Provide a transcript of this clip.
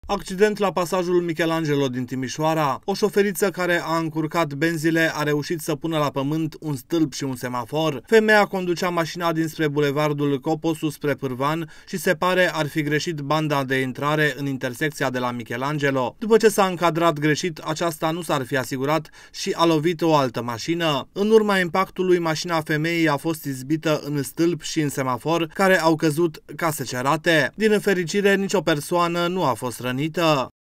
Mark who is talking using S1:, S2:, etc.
S1: Accident la pasajul Michelangelo din Timișoara. O șoferiță care a încurcat benzile a reușit să pună la pământ un stâlp și un semafor. Femeia conducea mașina dinspre bulevardul Coposu spre Pârvan și se pare ar fi greșit banda de intrare în intersecția de la Michelangelo. După ce s-a încadrat greșit, aceasta nu s-ar fi asigurat și a lovit o altă mașină. În urma impactului, mașina femeii a fost izbită în stâlp și în semafor, care au căzut ca secerate. Din fericire, nicio persoană nu a fost rănită.